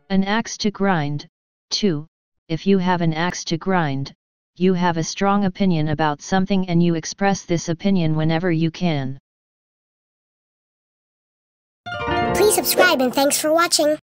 An axe to grind. 2. If you have an axe to grind, you have a strong opinion about something and you express this opinion whenever you can. Please subscribe and thanks for watching.